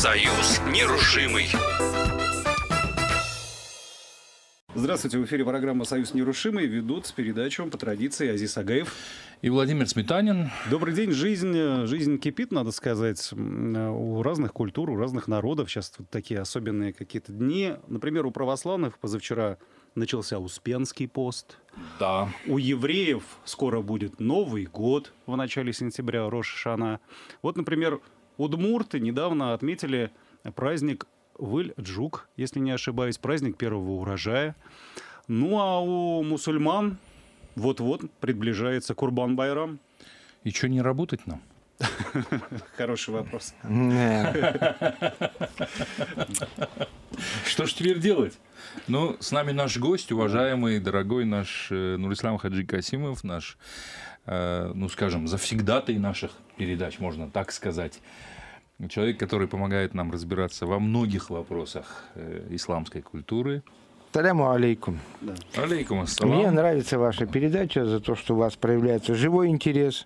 Союз нерушимый. Здравствуйте, в эфире программа «Союз нерушимый». Ведут передачу по традиции Азиз Агаев и Владимир Сметанин. Добрый день. Жизнь кипит, надо сказать, у разных культур, у разных народов. Сейчас вот такие особенные какие-то дни. Например, у православных позавчера начался Успенский пост. Да. У евреев скоро будет Новый год в начале сентября, Рош ха-Шана. Вот, например, удмурты недавно отметили праздник Выль-Джук, если не ошибаюсь, праздник первого урожая. Ну а у мусульман вот-вот приближается Курбан-Байрам. И что, не работать нам? Хороший вопрос. Что ж теперь делать? Ну, с нами наш гость, уважаемый, дорогой наш Нурислам Хаджи Касимов, наш, ну, скажем, завсегдатай наших передач, можно так сказать. Человек, который помогает нам разбираться во многих вопросах исламской культуры. Саляму алейкум. Да. Алейкум ассалам. Мне нравится ваша передача за то, что у вас проявляется живой интерес.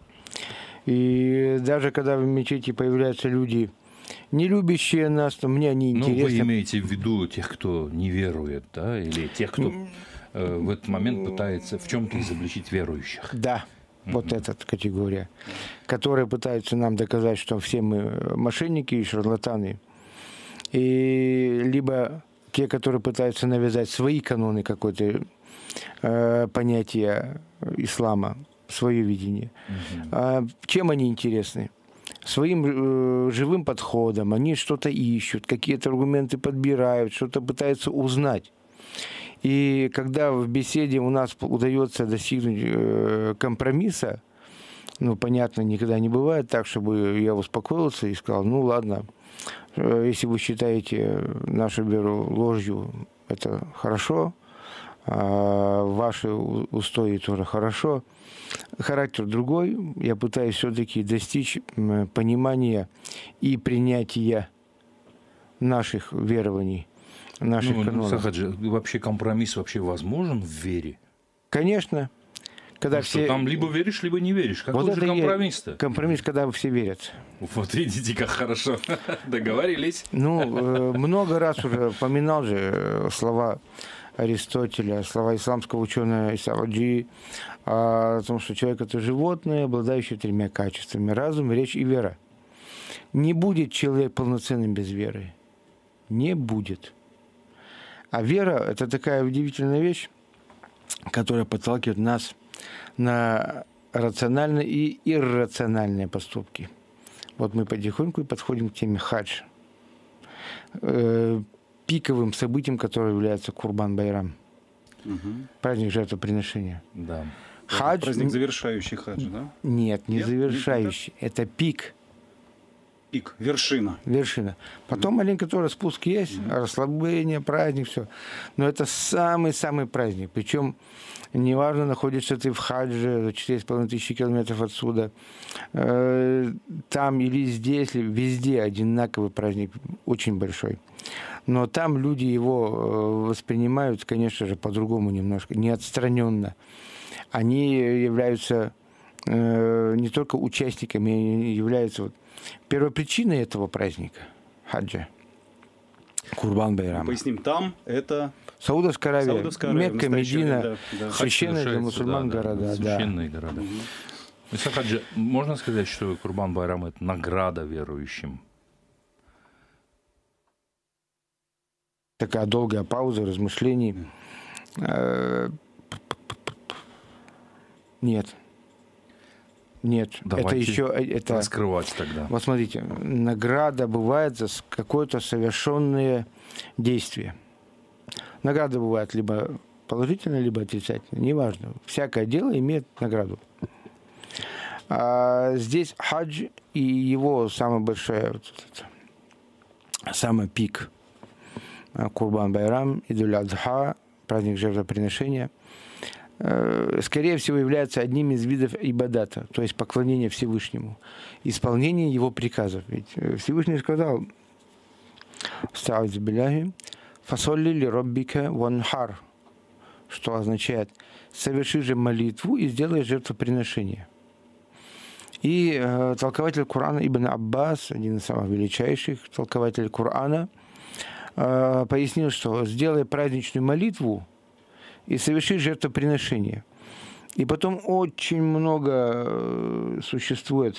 И даже когда в мечети появляются люди, не любящие нас, то мне они интересны. Ну, вы имеете в виду тех, кто не верует, да, или тех, кто в этот момент пытается в чем-то изобличить верующих? Да. Вот эта категория, которые пытаются нам доказать, что все мы мошенники и шарлатаны. И либо те, которые пытаются навязать свои каноны, какое-то понятие ислама, свое видение. Чем они интересны? Своим живым подходом. Они что-то ищут, какие-то аргументы подбирают, что-то пытаются узнать. И когда в беседе у нас удается достигнуть компромисса, ну, понятно, никогда не бывает так, чтобы я успокоился и сказал, ну, ладно, если вы считаете нашу веру ложью, это хорошо, а ваши устои тоже хорошо. Характер другой. Я пытаюсь все-таки достичь понимания и принятия наших верований. Сахаджи, вообще компромисс вообще возможен в вере? Конечно. Когда что там либо веришь, либо не веришь. Какой вот же компромисс-то? Компромисс, когда все верят. Вот видите, как хорошо договорились. Ну, много раз уже поминал же слова Аристотеля, слова исламского ученого Исааджи о том, что человек – это животное, обладающее 3 качествами – разум, речь и вера. Не будет человек полноценным без веры. Не будет. А вера – это такая удивительная вещь, которая подталкивает нас на рациональные и иррациональные поступки. Вот мы потихоньку подходим к теме хадж. Пиковым событием, которое является Курбан-Байрам. Праздник жертвоприношения. Да. Хадж, праздник завершающий хадж, да? Нет, не завершающий. Это пик. Пик, вершина. Вершина. Потом маленько тоже спуск есть, расслабление, праздник, все. Но это самый-самый праздник. Причем неважно, находишься ты в хадже за 4500 километров отсюда, там или здесь, везде одинаковый праздник, очень большой. Но там люди его воспринимают, конечно же, по-другому немножко, не отстраненно. Они являются не только участниками, они являются вот первопричиной этого праздника, хаджа, Курбан-Байрама. Поясним, там это... Саудовская Аравия, Мекка, Медина, да. Священные для мусульман города. Священные города. Хаджи, можно сказать, что Курбан-Байрам – это награда верующим? Такая долгая пауза размышлений. Нет. Нет, давайте это еще раскрывать тогда. Вот смотрите, награда бывает за какое-то совершенное действие. Награда бывает либо положительная, либо отрицательная, неважно. Всякое дело имеет награду. А здесь хадж и его самый большой, самый пик Курбан-Байрам, Идуль-Адха, праздник жертвоприношения, скорее всего, является одним из видов ибадата, то есть поклонения Всевышнему, исполнение его приказов. Ведь Всевышний сказал, «Фасолли ли роббика ванхар», что означает «соверши же молитву и сделай жертвоприношение». И толкователь Корана Ибн Аббас, один из самых величайших толкователей Корана, пояснил, что сделай праздничную молитву и соверши жертвоприношение. И потом очень много существует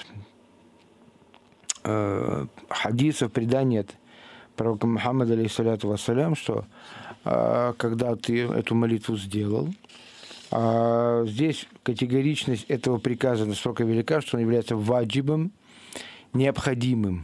хадисов, преданий от пророка Мухаммада, алейхиссаляту вассалям, что когда ты эту молитву сделал, здесь категоричность этого приказа настолько велика, что он является ваджибом, необходимым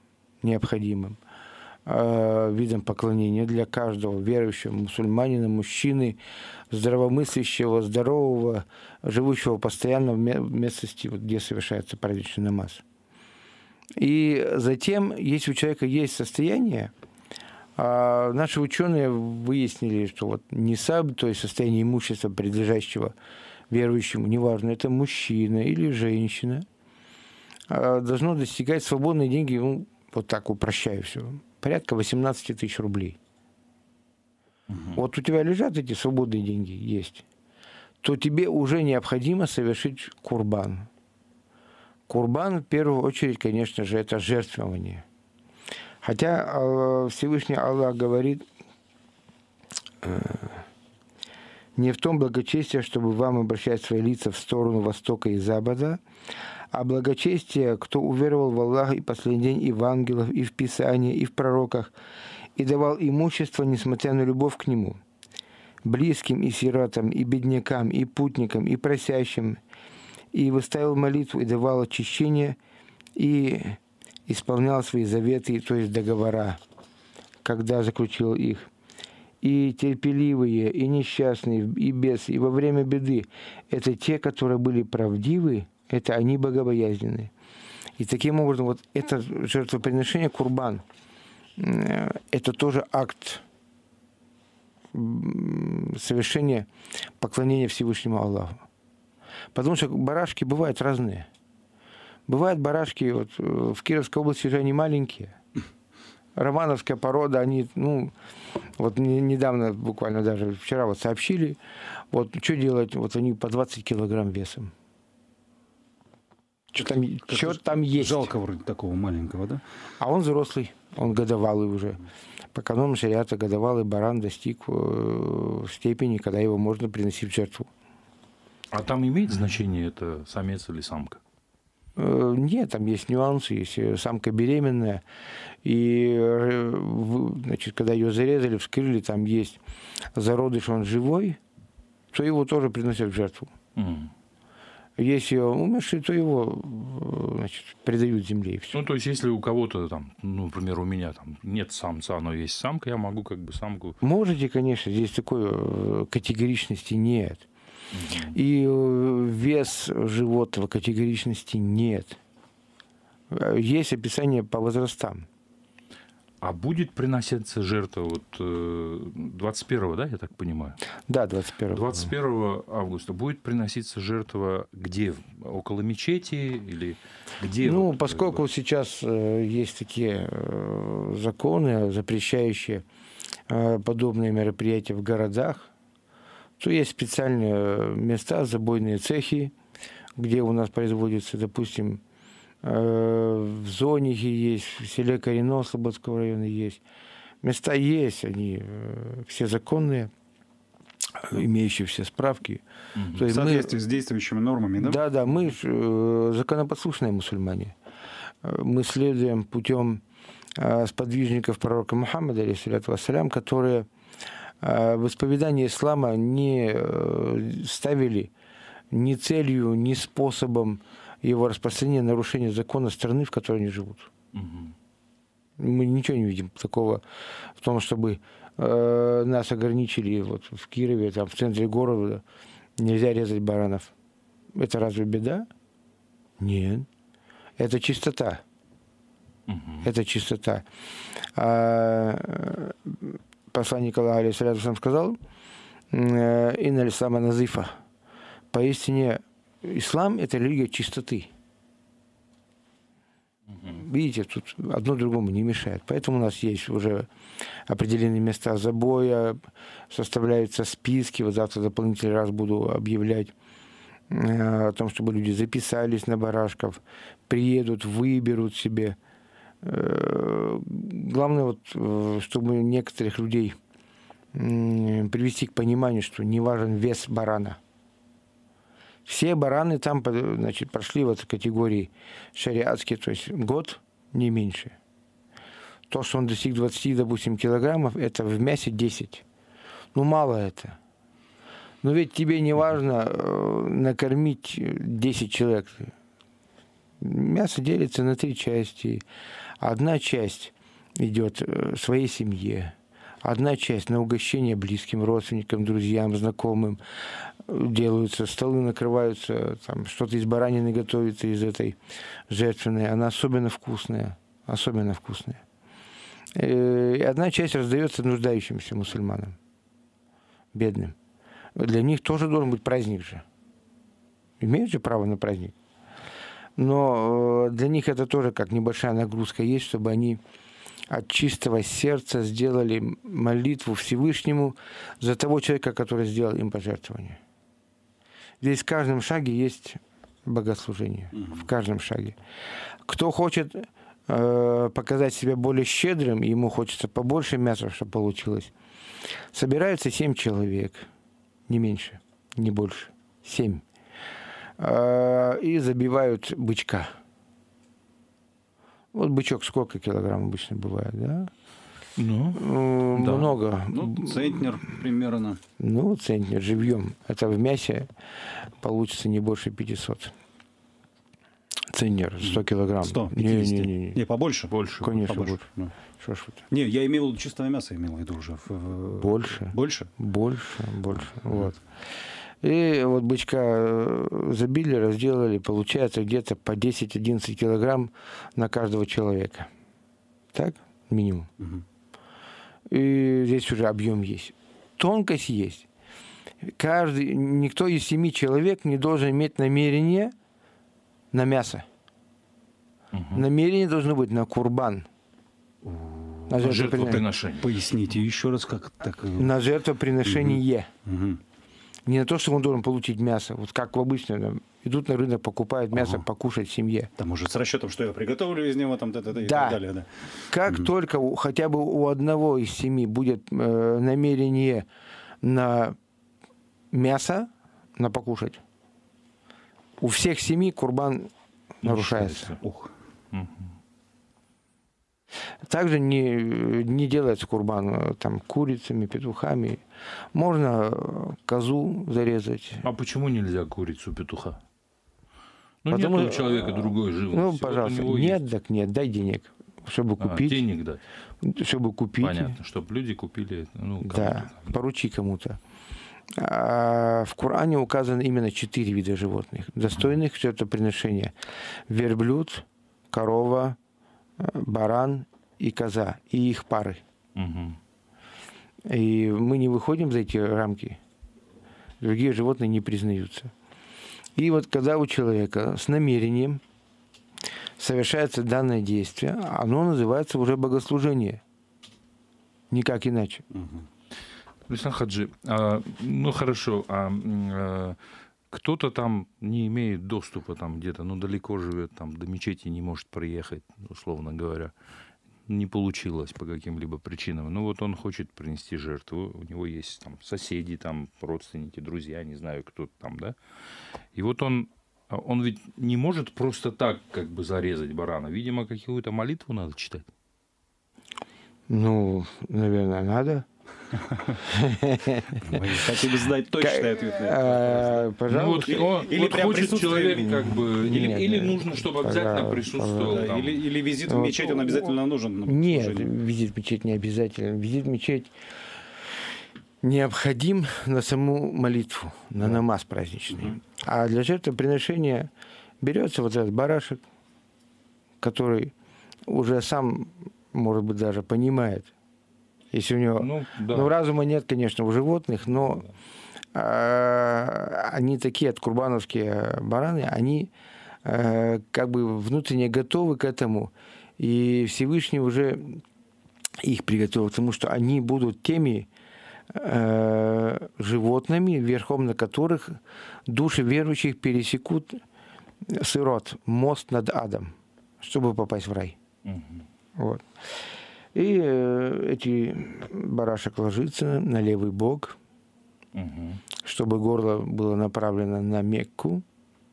видом поклонения для каждого верующего мусульманина, мужчины, здравомыслящего, здорового, живущего постоянно в местности, где совершается праздничный намаз. И затем, если у человека есть состояние, наши ученые выяснили, что вот нисаб, то есть состояние имущества, принадлежащего верующему, неважно, это мужчина или женщина, должно достигать свободные деньги, ну, вот так упрощаю все, порядка 18 тысяч рублей. Вот у тебя лежат эти свободные деньги, есть, то тебе уже необходимо совершить курбан. Курбан, в первую очередь, конечно же, это жертвование. Хотя Всевышний Аллах говорит, не в том благочестие, чтобы вам обращать свои лица в сторону востока и запада, а благочестие, кто уверовал в Аллаха и последний день, и в ангелов, и в Писании, и в пророках, и давал имущество, несмотря на любовь к нему, близким и сиротам, и беднякам, и путникам, и просящим, и выставил молитву, и давал очищение, и исполнял свои заветы, то есть договора, когда заключил их. И терпеливые, и несчастные, и бесы, и во время беды – это те, которые были правдивы, это они богобоязненные. И таким образом, вот это жертвоприношение, курбан, это тоже акт совершения поклонения Всевышнему Аллаху. Потому что барашки бывают разные. Бывают барашки, вот в Кировской области же они маленькие. Романовская порода, они, ну, вот недавно, буквально даже вчера вот сообщили, вот что делать, вот они по 20 килограмм весом. Что там есть? Жалко вроде такого маленького, да? А он взрослый, он годовалый уже. По канону шариата годовалый баран достиг степени, когда его можно приносить в жертву. А там имеет значение, это самец или самка? Нет, там есть нюансы. Если самка беременная, и, значит, когда ее зарезали, вскрыли, там есть зародыш, он живой, то его тоже приносят в жертву. Если умерший, то его, значит, предают земле. И все. Ну, то есть, если у кого-то там, ну, например, у меня там нет самца, но есть самка, я могу как бы самку... Можете, конечно, здесь такой категоричности нет. И вес животного категоричности нет. Есть описание по возрастам. А будет приноситься жертва вот 21-го, да, я так понимаю? Да, 21-го. 21 августа будет приноситься жертва где? Около мечети или где? Ну, вот, поскольку сейчас есть такие законы, запрещающие подобные мероприятия в городах, то есть специальные места, забойные цехи, где у нас производится, допустим, в Зонихе есть, в селе Корино Слободского района есть. Места есть, они все законные, имеющие все справки. То есть в соответствии с действующими нормами, да? Да, мы законопослушные мусульмане. Мы следуем путем сподвижников пророка Мухаммада, алейхиссаляту вассалям, которые в исповедании ислама не ставили ни целью, ни способом его распространения нарушения закона страны, в которой они живут. Мы ничего не видим такого в том, чтобы нас ограничили вот в Кирове, там, в центре города, нельзя резать баранов. Это разве беда? Нет. Это чистота. Это чистота. Посланник Аллаха, алейхиссалям, сказал: «Инна ислама назифа». Поистине, ислам – это религия чистоты. Видите, тут одно другому не мешает. Поэтому у нас есть уже определенные места забоя, составляются списки. Вот завтра дополнительный раз буду объявлять о том, чтобы люди записались на барашков, приедут, выберут себе. Главное, вот, чтобы некоторых людей привести к пониманию, что не важен вес барана. Все бараны там, значит, прошли в этой категории шариатские, то есть год, не меньше. То, что он достиг 20, допустим, килограммов, это в мясе 10. Ну, мало это. Но ведь тебе не важно накормить 10 человек. Мясо делится на 3 части. Одна часть идет своей семье. Одна часть на угощение близким, родственникам, друзьям, знакомым. Делаются, столы накрываются, там что-то из баранины готовится, из этой жертвенной. Она особенно вкусная. Особенно вкусная. И одна часть раздается нуждающимся мусульманам, бедным. Для них тоже должен быть праздник же. Имеют же право на праздник. Но для них это тоже как небольшая нагрузка есть, чтобы они от чистого сердца сделали молитву Всевышнему за того человека, который сделал им пожертвование. Здесь в каждом шаге есть богослужение. В каждом шаге. Кто хочет показать себя более щедрым, ему хочется побольше мяса, чтобы получилось. Собираются 7 человек, не меньше, не больше, 7. И забивают бычка. Вот бычок сколько килограмм обычно бывает, да? Ну, много. Ну, центнер примерно. Ну, центнер живьем. Это в мясе получится не больше 500. Центнер, 100 килограмм. 150. Не. Не, побольше? Больше. Конечно, побольше. больше. Ну. Что ж вы так? Не, я имел чистого мяса, имел в виду уже. Больше. Больше? Больше. Вот. И вот бычка забили, разделали, получается где-то по 10-11 килограмм на каждого человека. Так? Минимум. И здесь уже объем есть. Тонкость есть. Никто из 7 человек не должен иметь намерение на мясо. Намерение должно быть на курбан. На жертвоприношение. Поясните еще раз, как так. На жертвоприношение. Мгм. Не на то, что он должен получить мясо. Вот как обычно там, идут на рынок, покупают мясо, покушать в семье. Там уже с расчетом, что я приготовлю из него, там, и Да. так далее. Да. Как только хотя бы у одного из 7 будет намерение на мясо, на покушать, у всех 7 курбан нарушается. Ух. Также не делается курбан там, курицами, петухами. Можно козу зарезать. А почему нельзя курицу петуха? Ну, Потому нет у что- человека другой живности. Ну, Вот пожалуйста, у него нет, есть. так нет, дай денег, чтобы купить. Денег дать. Чтобы купить. Понятно, чтобы люди купили. Ну, Да, кому-то там. поручи кому-то. А в Коране указано именно 4 вида животных, достойных жертвоприношения. Верблюд, корова, баран и коза, и их пары. Мгм. И мы не выходим за эти рамки. Другие животные не признаются. И вот когда у человека с намерением совершается данное действие, оно называется уже богослужение. Никак иначе. Руслан Хаджи, ну хорошо, кто-то там не имеет доступа там где-то, ну далеко живет, там до мечети не может приехать, условно говоря, не получилось по каким-либо причинам. Ну вот он хочет принести жертву, у него есть там соседи, там родственники, друзья, не знаю кто там, да. И вот он ведь не может просто так как бы зарезать барана. Видимо, какую-то молитву надо читать. Ну, наверное, надо. Мы хотим знать точный ответ на это. Ну, вот, Пожалуйста. Или вот прям хочет присутствие человек имени. как бы, или Нет, нужно, чтобы обязательно пожалуйста, присутствовал Да, там. или визит в мечеть, он обязательно нужен. на Нет, богослужение. визит в мечеть не обязательно. Визит в мечеть необходим на саму молитву, на намаз праздничный. А для жертвоприношения берется вот этот барашек, который уже сам, может быть, даже понимает, если у него... Ну, да. Ну, разума нет, конечно, у животных, но они такие откурбановские бараны, они как бы внутренне готовы к этому, и Всевышний уже их приготовил, потому что они будут теми, животными, верхом на которых души верующих пересекут сирот, мост над адом, чтобы попасть в рай. Вот. И эти барашек ложится на левый бок, чтобы горло было направлено на Мекку.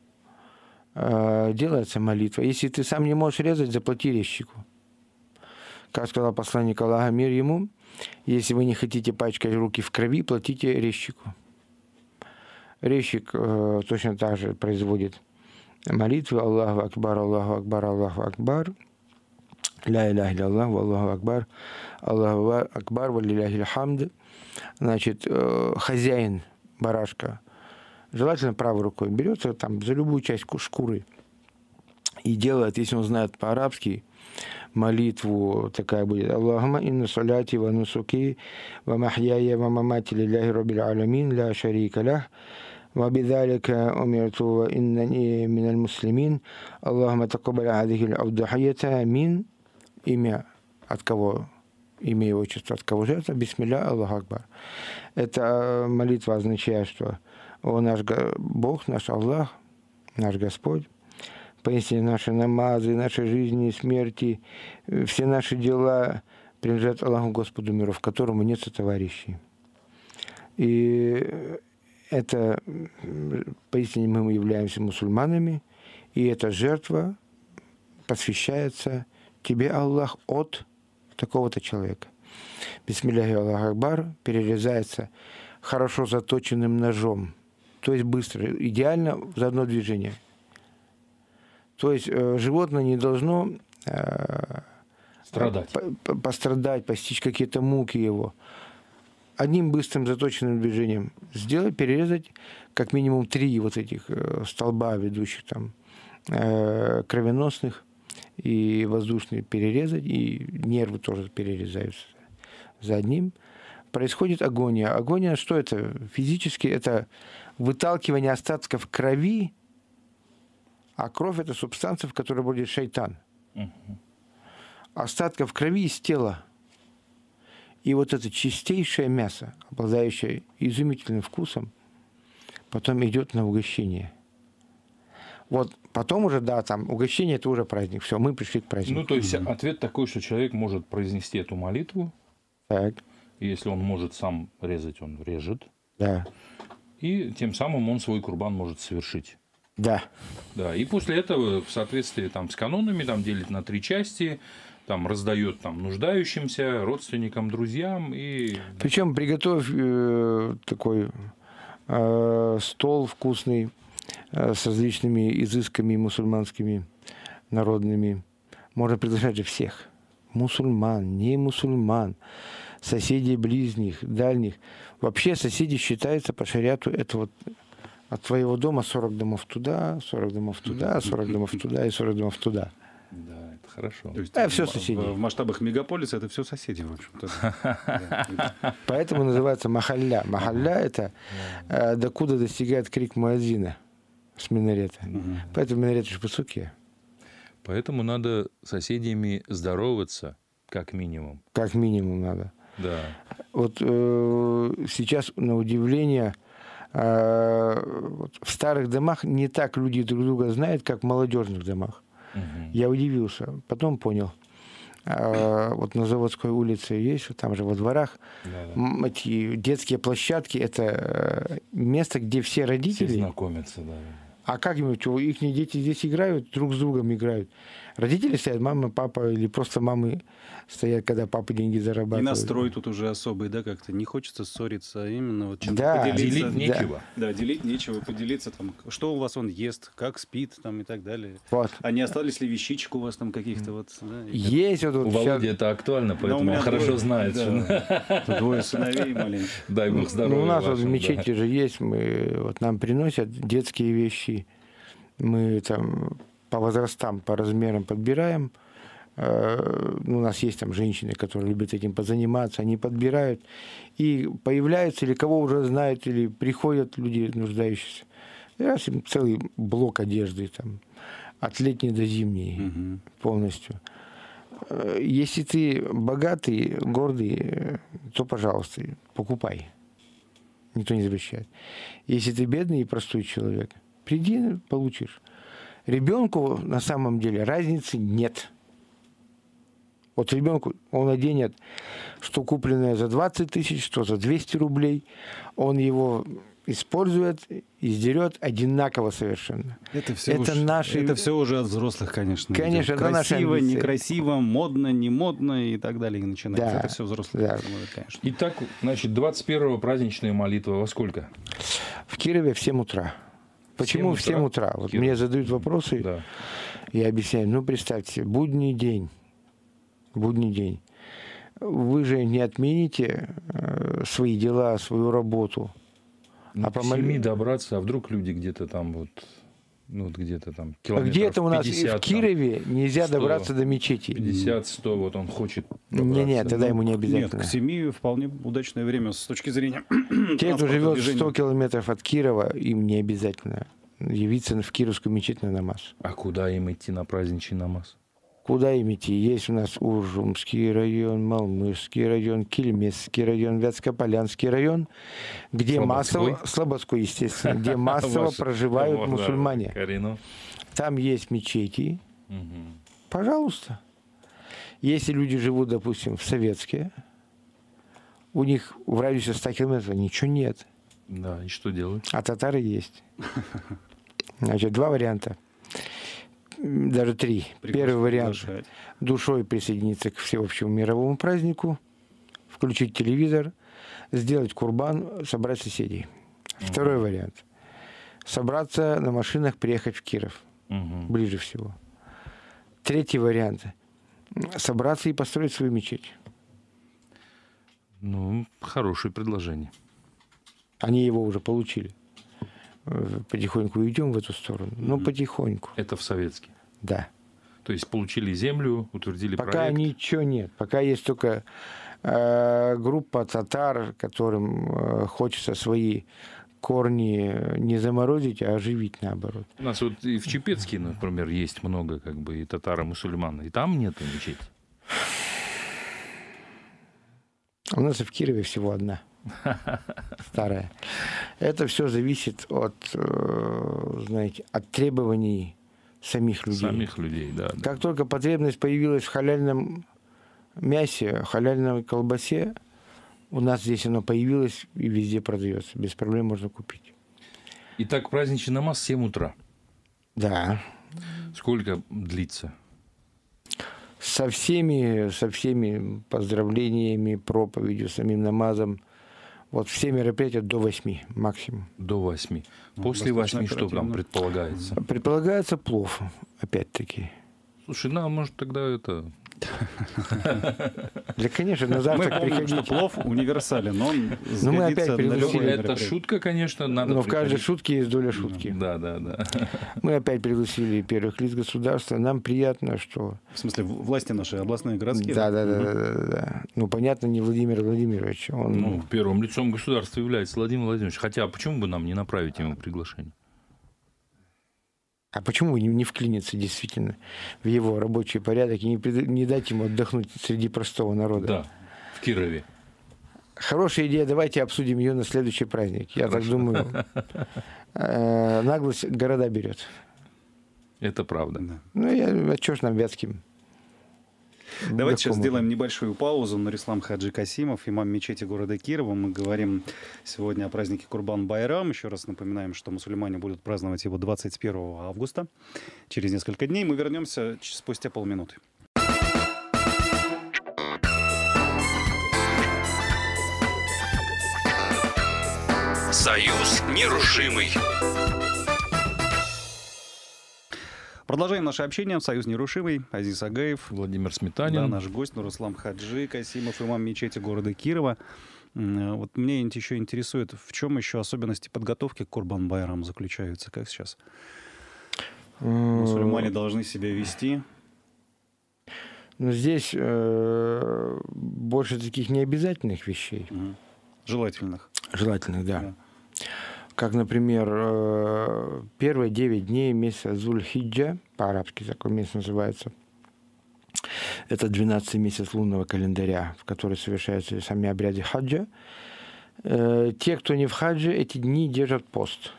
Делается молитва. Если ты сам не можешь резать, заплати резчику. Как сказал посланник Аллаха, мир ему, если вы не хотите пачкать руки в крови, платите резчику. Резчик точно так же производит молитвы Аллаху Акбар, Аллаху Акбар, Аллаху Акбар. Ля иляха илля Аллах, Аллаху Акбар, Аллаху Акбар, валлиллахил хамд. Значит, хозяин барашка желательно правой рукой берется там за любую часть шкуры и делает, если он знает по-арабски, молитву такая будет: Аллахума инна саляти ва нусуки ва махьяя ва мамати лилляхи раббил аламин ля шарика лях ва бидалика умирту ва иннани миналь муслимин Аллахума такаббаль хазихи аль-удхията амин. Имя от кого? Имя и отчество от кого жертва? Бисмилля, Аллаху Акбар. Эта молитва означает, что о наш Бог, наш Аллах, наш Господь, поистине наши намазы, наши жизни и смерти, все наши дела принадлежат Аллаху Господу миров, которому нет сотоварищей. И это поистине мы являемся мусульманами, и эта жертва посвящается тебе, Аллах, от такого-то человека. Бисмилляхи Аллаху Акбар перерезается хорошо заточенным ножом, то есть быстро, идеально за одно движение. То есть животное не должно пострадать, постичь какие-то муки его. Одним быстрым заточенным движением сделать, перерезать как минимум 3 вот этих столба, ведущих там кровеносных и воздушные, перерезать, и нервы тоже перерезаются за одним. Происходит агония. Агония, что это? Физически это выталкивание остатков крови, а кровь – это субстанция, в которой будет шайтан. Остатков крови из тела. И вот это чистейшее мясо, обладающее изумительным вкусом, потом идет на угощение. Вот потом уже, да, там угощение – это уже праздник. Все, мы пришли к празднику. Ну, то есть ответ такой, что человек может произнести эту молитву. Так. И если он может сам резать, он режет. Да. И тем самым он свой курбан может совершить. Да. Да. И после этого, в соответствии там, с канонами, там, делит на 3 части, там, раздает там, нуждающимся, родственникам, друзьям. И... Причем приготовь такой стол вкусный с различными изысками мусульманскими, народными. Можно приглашать же всех. Мусульман, не мусульман, соседей ближних, дальних. Вообще соседи считаются по шариату, это вот от твоего дома 40 домов туда, 40 домов туда, 40 домов туда и 40 домов туда. Да, это хорошо. То есть все соседи. В масштабах мегаполиса это все соседи, в общем-то. Поэтому называется махалля. Махалля – это докуда достигает крик муаззина с минарета. Поэтому минарет же высокие. Поэтому надо с соседями здороваться, как минимум. Как минимум надо. Да. Вот сейчас, на удивление, вот в старых домах не так люди друг друга знают, как в молодежных домах. Я удивился. Потом понял. Вот на Заводской улице есть, там же во дворах, эти детские площадки, это место, где все родители... Все знакомятся, да. А как-нибудь, их дети здесь играют, друг с другом играют. Родители стоят, мама, папа, или просто мамы стоят, когда папа деньги зарабатывает. И настрой тут уже особый, да, как-то не хочется ссориться, а именно вот чем-то да, поделиться. Делить нечего. Да, делить нечего, поделиться там, что у вас он ест, как спит там и так далее. Вот. А не остались ли вещичек у вас там каких-то вот? Да, есть вот У Володи это актуально, поэтому он хорошо знает. Двое сыновей маленьких. Дай бог здоровья. Ну, у нас вот в вашим, мечети же есть, вот нам приносят детские вещи, мы там по возрастам, по размерам подбираем. У нас есть там женщины, которые любят этим позаниматься, они подбирают. И появляются, или кого уже знают, или приходят люди нуждающиеся. Раз им целый блок одежды, там, от летней до зимней полностью. Если ты богатый, гордый, то, пожалуйста, покупай. Никто не запрещает. Если ты бедный и простой человек, приди, получишь. Ребенку на самом деле разницы нет. Вот ребенку он оденет, что купленное за 20 тысяч, что за 200 рублей. Он его использует, издерет одинаково совершенно. Это все уже от взрослых, конечно. Конечно, это наши красиво, амбиции. некрасиво, модно, не модно и так далее. И начинается. Да, это все взрослые, да. конечно. Итак, значит, 21-го праздничная молитва во сколько? В Кирове в 7 утра. Почему в 7 утра? Вот мне задают вопросы, Да. я объясняю. Ну, представьте, будний день. Вы же не отмените свои дела, свою работу. Ну, к 7 добраться, а вдруг люди где-то там вот, ну, вот где-то там километров Где-то у нас 50, в Кирове нельзя 100, добраться до мечети. 50-100, вот он хочет добраться. Не, тогда ему не Нет, обязательно. к 7 вполне удачное время с точки зрения Те, кто транспорта, живет движения. 100 километров от Кирова, им не обязательно явиться в Кировскую мечеть на намаз. А куда им идти на праздничный намаз? Куда им идти? Есть у нас Уржумский район, Малмышский район, Кельмесский район, Вятскополянский район, где Слободской? массово, Слободской, естественно, где массово проживают мусульмане. Там есть мечети. Пожалуйста. Если люди живут, допустим, в Советске, у них в радиусе 100 километров ничего нет. Да, и что делают? А татары есть. Значит, 2 варианта. Даже 3. Первый вариант – душой присоединиться к всеобщему мировому празднику, включить телевизор, сделать курбан, собрать соседей. Второй вариант – собраться на машинах, приехать в Киров. Ближе всего. Третий вариант – собраться и построить свою мечеть. Ну, хорошее предложение. Они его уже получили. Потихоньку идем в эту сторону. Но потихоньку. Это в Советске? Да. То есть получили землю, утвердили Пока проект? ничего нет. Пока есть только группа татар, которым хочется свои корни не заморозить, а оживить наоборот. У нас вот и в Чепецке, например, есть много как бы и татаро-мусульман. И там нету мечети? У нас и в Кирове всего одна. Старая. Это все зависит от, знаете, от требований самих людей. Самих людей, да. Как только потребность появилась в халяльном мясе, халяльной колбасе, у нас здесь оно появилось и везде продается. Без проблем можно купить. Итак, праздничный намаз 7 утра. Да. Сколько длится? Со всеми поздравлениями, проповедью, самим намазом. Вот все мероприятия до 8 максимум. До 8. После 8 что там предполагается? Предполагается плов, опять-таки. Слушай, ну, а может тогда это... Да, конечно, на завтрак Мы помним, что приходите. плов универсален, он Ну, мы опять сгодится на переносили. любое Это мероприятие. шутка, конечно, надо Но в каждой приходить. шутке есть доля шутки. Да. Мы опять пригласили первых лиц государства. Нам приятно, что... В смысле, власти наши, областные, городские? Да. Ну, понятно, не Владимир Владимирович. Он... Ну, первым лицом государства является Владимир Владимирович. Хотя, почему бы нам не направить ему приглашение? А почему не вклиниться действительно в его рабочий порядок и не дать ему отдохнуть среди простого народа? Да, в Кирове. Хорошая идея, давайте обсудим ее на следующий праздник. Я так думаю, наглость города берет. Это правда. Да. Ну, а что ж нам вятским? Давайте сейчас Легко сделаем небольшую паузу. Нурислам Хаджи Касимов, имам мечети города Кирова. Мы говорим сегодня о празднике Курбан-Байрам. Еще раз напоминаем, что мусульмане будут праздновать его 21 августа. Через несколько дней мы вернемся спустя полминуты. Союз нерушимый. Продолжаем наше общение. Союз нерушимый. Азиз Агаев. Владимир Сметанин. Да, наш гость Нурислам Хаджи Касимов, имам мечети города Кирова. Вот меня еще интересует, в чем еще особенности подготовки к Курбан-Байраму заключаются? Как сейчас мусульмане должны себя вести? Но здесь больше таких необязательных вещей. Желательных. Желательных, да. Да. Как, например, первые 9 дней месяца Зуль-Хиджа, по-арабски такой месяц называется, Это 12-й месяц лунного календаря, в который совершаются сами обряды хаджа. Те, кто не в хадже, эти дни держат пост.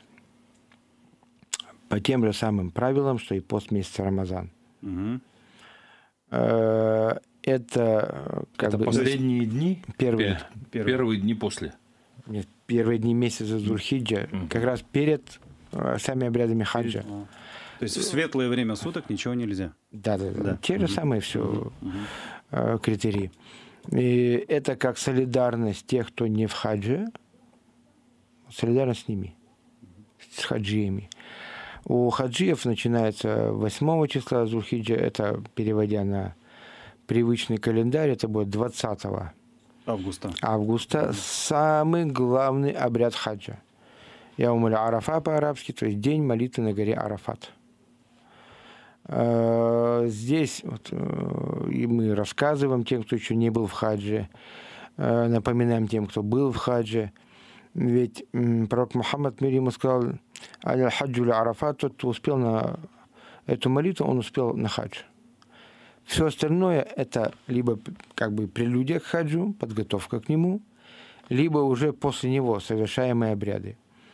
По тем же самым правилам, что и пост месяца Рамазан. Угу. Это как бы последние дни? Первые дни после. Нет, первые дни месяца Зулхиджа, как раз перед сами обрядами хаджа. То есть в светлое время суток ничего нельзя. Да. Те же самые все критерии. И это как солидарность тех, кто не в хадже, солидарность с ними, с хаджиями. У хаджиев начинается 8 числа Зулхиджа, это, переводя на привычный календарь, это будет 20 августа, самый главный обряд хаджа. Яумуль Арафа по-арабски, то есть день молитвы на горе Арафат. Здесь вот, и мы рассказываем тем, кто еще не был в хадже, напоминаем тем, кто был в хадже. Ведь пророк Мухаммад, мир ему, сказал: «Аль-хаджу ля-Арафат», тот, кто успел на эту молитву, он успел на хадж. Все остальное – это либо как бы прелюдия к хаджу, подготовка к нему, либо уже после него совершаемые обряды.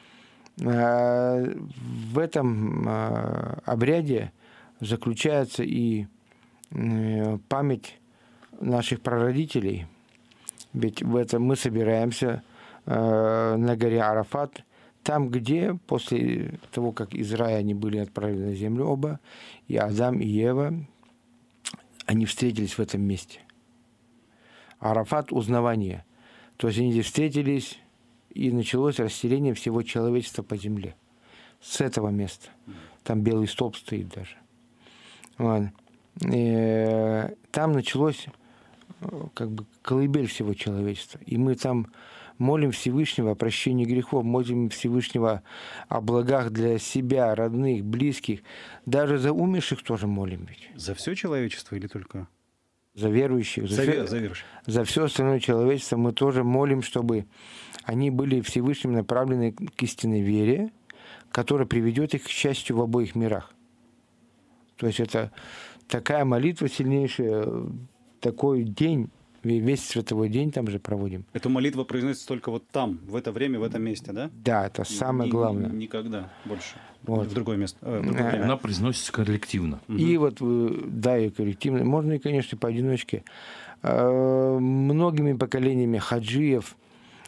В этом обряде заключается и память наших прародителей. Ведь в этом мы собираемся на горе Арафат, там, где после того, как из рая они были отправлены на землю оба, и Адам, и Ева, они встретились в этом месте. Арафат – узнавание. То есть они здесь встретились, и началось расселение всего человечества по земле. С этого места. Там белый столб стоит даже. Вот. Там началось как бы колыбель всего человечества. И мы там молим Всевышнего о прощении грехов, молим Всевышнего о благах для себя, родных, близких. Даже за умерших тоже молим. Ведь. За все человечество или только? За верующих. За все остальное человечество мы тоже молим, чтобы они были Всевышним направлены к истинной вере, которая приведет их к счастью в обоих мирах. То есть это такая молитва сильнейшая, такой день, весь световой день там же проводим. Эта молитва произносится только вот там, в это время, в этом месте, да? Да, это самое главное. Никогда больше. Вот. В другое место. Она произносится коллективно. И вот, да, и коллективно. Можно и, конечно, поодиночке. Многими поколениями хаджиев,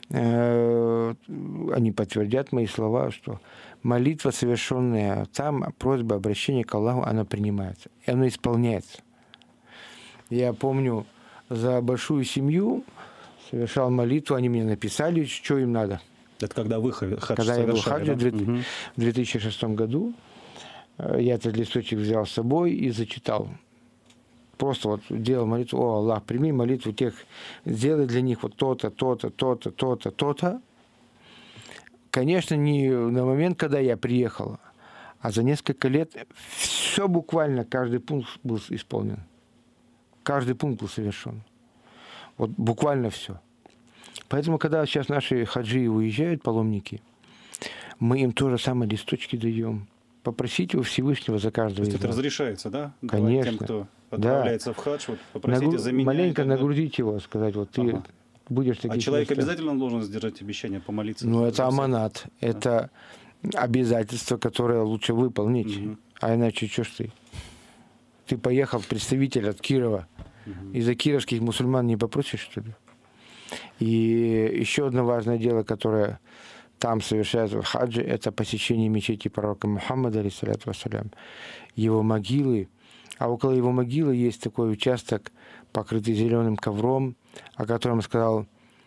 они подтвердят мои слова, что молитва, совершенная там, просьба, обращение к Аллаху, она принимается. И она исполняется. Я помню, за большую семью совершал молитву, они мне написали, что им надо. Это когда вы хадж Когда я был в хадже, хадже да? в 2006 году, я этот листочек взял с собой и зачитал. Просто вот делал молитву: «О, Аллах, прими молитву тех, сделай для них вот то-то, то-то, то-то, то-то, то-то». Конечно, не на момент, когда я приехал, а за несколько лет все буквально, каждый пункт был исполнен. Каждый пункт был совершен. Вот буквально все. Поэтому, когда сейчас наши хаджи уезжают, паломники, мы им то же самое листочки даем. Попросите у Всевышнего за каждого из нас. Это разрешается, да? Конечно. Тем, кто отправляется в хадж, вот попросите за меня. Маленько нагрузить его, сказать: вот ты будешь таких... А человек обязательно должен сдержать обещание, помолиться? Ну, это аманат. Это обязательство, которое лучше выполнить. А иначе что ж ты? Ты поехал, представитель от Кирова. Из-за кировских мусульман не попросишь, что ли? И еще одно важное дело, которое там совершается в хаджи, это посещение мечети пророка Мухаммада, алейхиссалату вассалям, его могилы. А около его могилы есть такой участок, покрытый зеленым ковром, о котором сказал: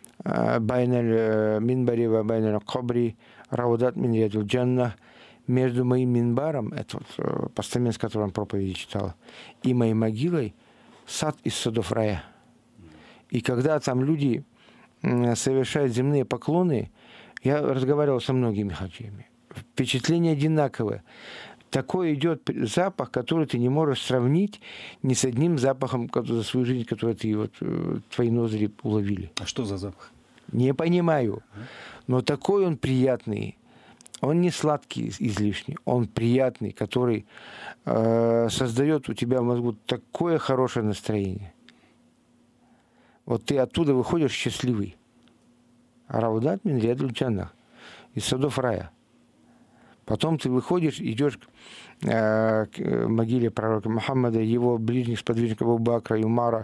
«Байналь минбари ва байналь кабри раудат мин рядул джанна». Между моим минбаром, это вот постамент, с которым проповеди читал, и моей могилой сад из садов рая. И когда там люди совершают земные поклоны, я разговаривал со многими хаджиями, впечатление одинаковое. Такой идет запах, который ты не можешь сравнить ни с одним запахом за свою жизнь, который ты, вот, твои ноздри уловили. А что за запах? Не понимаю. Но такой он приятный. Он не сладкий излишне, он приятный, который создает у тебя в мозгу такое хорошее настроение. Вот ты оттуда выходишь счастливый. Раудат мин рядul джаннах, из садов рая. Потом ты выходишь, идешь к могиле пророка Мухаммада, его ближних сподвижников Абу Бакра и Умара,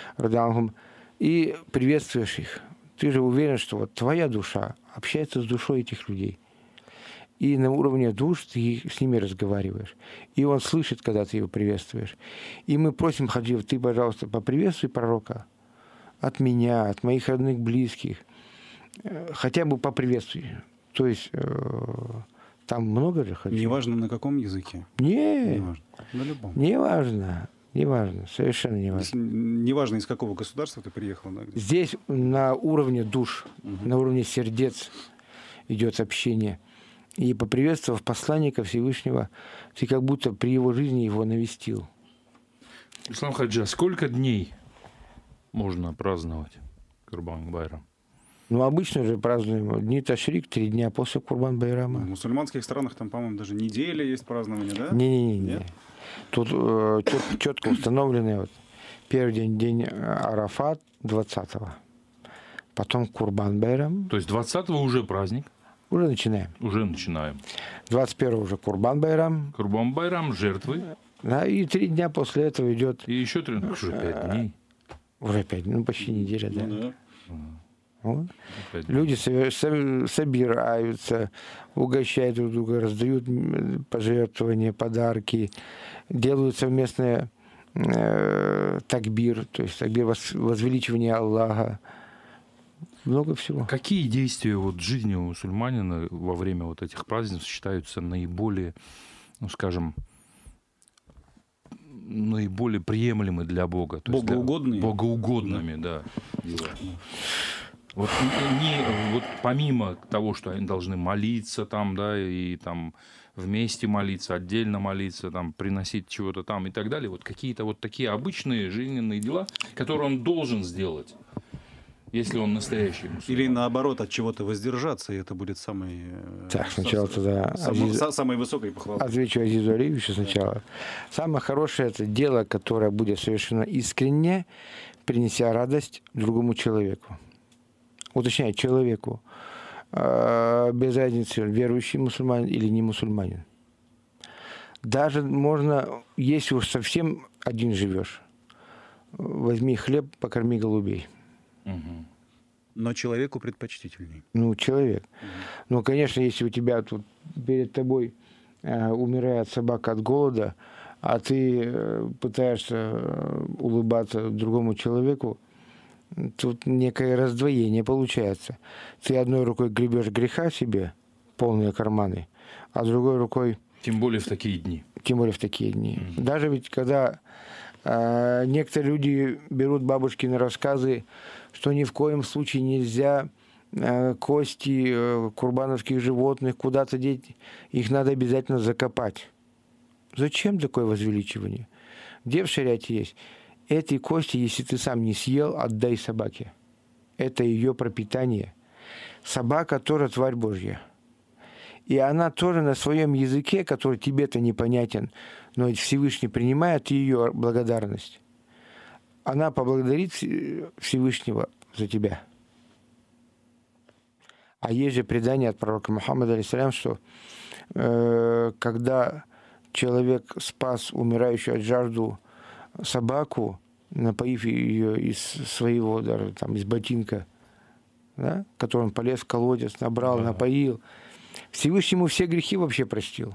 и приветствуешь их. Ты же уверен, что вот твоя душа общается с душой этих людей. И на уровне душ ты с ними разговариваешь. И он слышит, когда ты его приветствуешь. И мы просим, Хаджи, ты, пожалуйста, поприветствуй пророка от меня, от моих родных, близких. Хотя бы поприветствуй. То есть там много же Хаджи. Неважно, на каком языке. Неважно. На любом. Неважно, совершенно неважно. Неважно, из какого государства ты приехал. Да? Здесь на уровне душ, на уровне сердец идет общение. И поприветствовав посланника Всевышнего, ты как будто при его жизни его навестил. Ислам Хаджи, сколько дней можно праздновать Курбан-байрам? Ну, обычно же празднуем дни Ташрик, 3 дня после Курбан-байрама. В мусульманских странах там, по-моему, даже неделя есть празднование, да? Не. Тут четко установлены. Вот, первый день Арафат, 20-го. Потом Курбан-байрам. То есть 20-го уже праздник? Уже начинаем. 21-го уже Курбан-байрам. Курбан-байрам, жертвы. Да, и 3 дня после этого идет... И еще 3, уже 5 дней. Уже 5, ну почти неделя, да. Ну, да. Вот. Люди собираются, угощают друг друга, раздают пожертвования, подарки, делают совместное такбир, то есть такбир возвеличивания Аллаха. Много всего. Какие действия вот в жизни у мусульманина во время вот этих празднеств считаются наиболее, ну скажем, наиболее приемлемы для Бога? То Богоугодные? Богоугодными, да. Дела. Вот, вот помимо того, что они должны молиться там, да, и там вместе молиться, отдельно молиться, там, приносить чего-то там и так далее, вот какие-то вот такие обычные жизненные дела, которые он должен сделать, если он настоящий мусульманин. Или наоборот, от чего-то воздержаться, и это будет самый... Так, сначала тогда... Самой высокой похвалы. Отвечу Азизу Алиевичу сначала. Самое хорошее – это дело, которое будет совершенно искренне, принеся радость другому человеку. Уточняю, человеку. Без разницы, верующий мусульманин или не мусульманин. Даже можно, если уж совсем один живешь, возьми хлеб, покорми голубей. Угу. Но человеку предпочтительней. Ну, человек. Ну, конечно, если у тебя тут перед тобой умирает собака от голода, а ты пытаешься улыбаться другому человеку, тут некое раздвоение получается. Ты одной рукой гребешь греха себе, полные карманы, а другой рукой... Тем более в такие дни. Даже ведь когда некоторые люди берут бабушкины рассказы, что ни в коем случае нельзя кости курбановских животных куда-то деть, их надо обязательно закопать. Зачем такое возвеличивание? Где в шариате есть? Эти кости, если ты сам не съел, отдай собаке. Это ее пропитание. Собака тоже тварь Божья. И она тоже на своем языке, который тебе-то непонятен, но ведь Всевышний принимает ее благодарность. Она поблагодарит Всевышнего за тебя. А есть же предание от пророка Мухаммада, алейхиссалям, что когда человек спас умирающую от жажду собаку, напоив ее из своего, даже там, из ботинка, да, который он полез в колодец, набрал, напоил, Всевышнему все грехи вообще простил.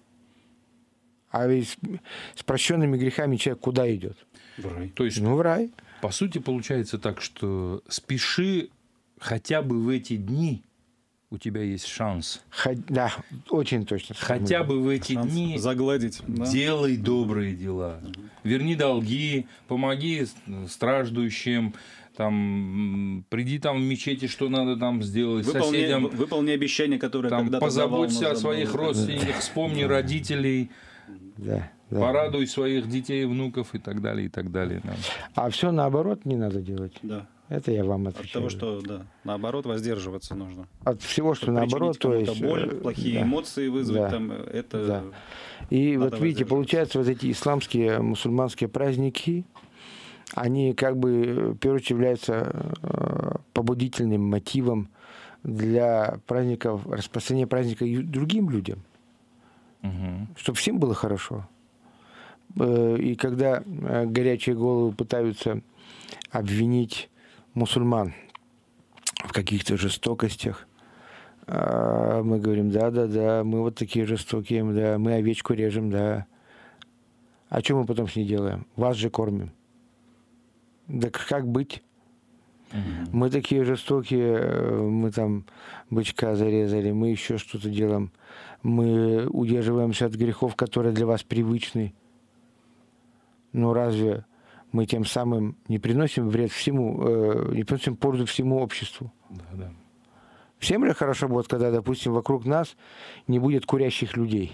А ведь с прощенными грехами человек куда идет? В рай. То есть, в рай. По сути, получается так, что спеши хотя бы в эти дни, у тебя есть шанс. Да, очень точно. Хотя бы в эти дни загладить. Делай добрые дела. Верни долги, помоги страждущим, там, приди там в мечети, что надо там сделать, соседям. Выполни обещания, которые там, когда-то позаботься о своих родственниках, вспомни родителей. Да. Порадуй своих детей, внуков и так далее, и так далее. Да. А все наоборот не надо делать. Да. Это я вам От отвечаю. того, что, да, наоборот, воздерживаться нужно. От всего, что Чтобы наоборот, то причинить есть... кому-то боль, плохие да. эмоции вызвать, Да. там, это... Да. И надо вот видите, воздерживаться. получается, вот эти исламские, мусульманские праздники, они как бы, в первую очередь, являются побудительным мотивом для праздников, распространения праздника и другим людям, Мгм. чтобы всем было хорошо. И когда горячие головы пытаются обвинить мусульман в каких-то жестокостях, мы говорим, да, мы вот такие жестокие, да, мы овечку режем, да. А что мы потом с ней делаем? Вас же кормим. Да как быть? Мгм. Мы такие жестокие, мы там бычка зарезали, мы еще что-то делаем. Мы удерживаемся от грехов, которые для вас привычны. Но разве мы тем самым не приносим вред всему, не приносим пользу всему обществу? Да, да. Всем же хорошо будет, когда, допустим, вокруг нас не будет курящих людей.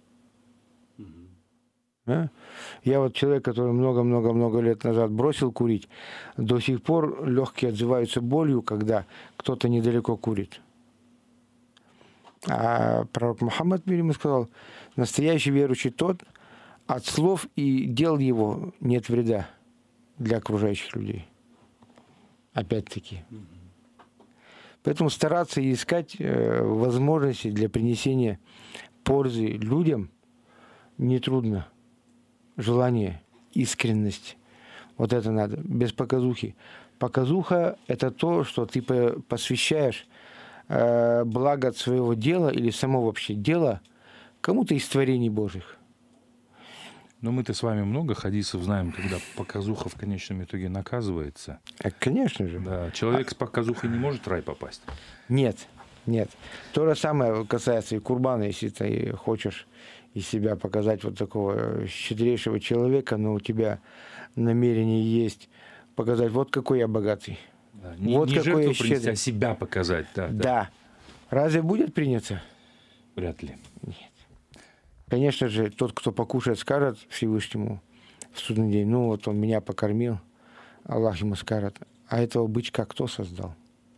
Да? Я вот человек, который много-много-много лет назад бросил курить, до сих пор легкие отзываются болью, когда кто-то недалеко курит. А пророк Мухаммад мир ему сказал, настоящий верующий тот, от слов и дел его нет вреда для окружающих людей. Опять-таки. Поэтому стараться и искать возможности для принесения пользы людям нетрудно. Желание, искренность. Вот это надо. Без показухи. Показуха – это то, что ты посвящаешь благо от своего дела или само вообще дело кому-то из творений Божьих. Но мы-то с вами много хадисов знаем, когда показуха в конечном итоге наказывается. Конечно же. Да, человек с показухой не может в рай попасть. Нет. То же самое касается и курбана, если ты хочешь из себя показать вот такого щедрейшего человека, но у тебя намерение есть показать, вот какой я богатый. Да, не, Вот не какой жертву я принести, щедрый. а себя показать. Да, да. Да. Разве будет принято? Вряд ли. Конечно же, тот, кто покушает, скажет Всевышнему в судный день, ну вот он меня покормил, Аллах ему скажет, а этого бычка кто создал?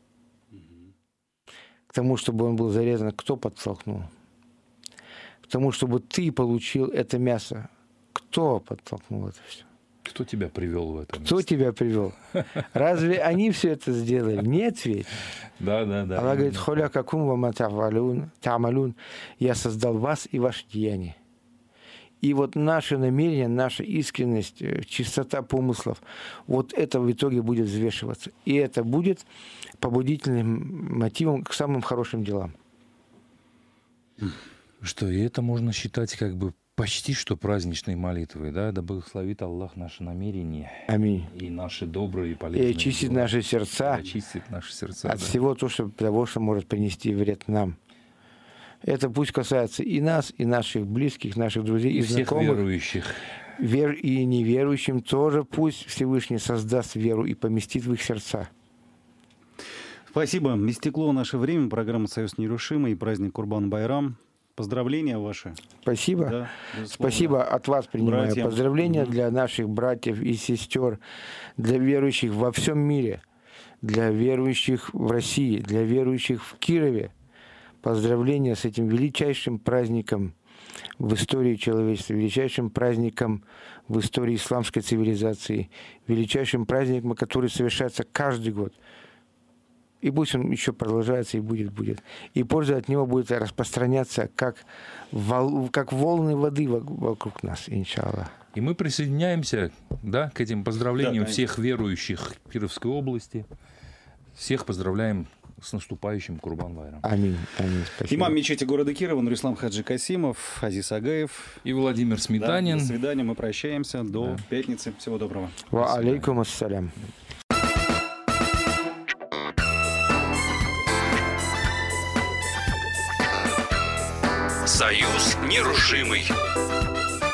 К тому, чтобы он был зарезан, кто подтолкнул? К тому, чтобы ты получил это мясо, кто подтолкнул это все? Кто тебя привел в это Кто место? тебя привел? Разве они все это сделали? Нет ведь. Да, да, да. Аллах говорит, именно. холя какум ва ма та'малун, я создал вас и ваши деяния. И вот наше намерение, наша искренность, чистота помыслов, вот это в итоге будет взвешиваться. И это будет побудительным мотивом к самым хорошим делам. Что, и это можно считать как бы почти что праздничной молитвой, да? Да благословит Аллах наши намерения Аминь. и наши добрые и И полезные очистит дела. наши сердца И очистит наши сердца. от да. всего того, что может принести вред нам. Это пусть касается и нас, и наших близких, наших друзей, и, И всех знакомых. верующих. И неверующим тоже пусть Всевышний создаст веру и поместит в их сердца. Спасибо. Истекло наше время. Программа «Союз нерушимый» и праздник Курбан-Байрам. Поздравления ваши. Спасибо. Да, безусловно. Спасибо от вас принимаю. Братьям. Поздравления Мгм. для наших братьев и сестер, для верующих во всем мире, для верующих в России, для верующих в Кирове. Поздравления с этим величайшим праздником в истории человечества, величайшим праздником в истории исламской цивилизации, величайшим праздником, который совершается каждый год. И пусть он еще продолжается и будет. И польза от него будет распространяться, как волны воды вокруг нас, иншаллах. И мы присоединяемся, да, к этим поздравлениям Да, всех верующих Кировской области. Всех поздравляем с наступающим Курбан-Байрам. Аминь. Аминь. Спасибо. Имам мечети города Кирова Нурислам Хаджи Касимов, Азиз Агаев. И Владимир Да, Сметанин. до свидания, мы прощаемся. До пятницы. Всего доброго. Ва алейкум ассалям. Союз нерушимый.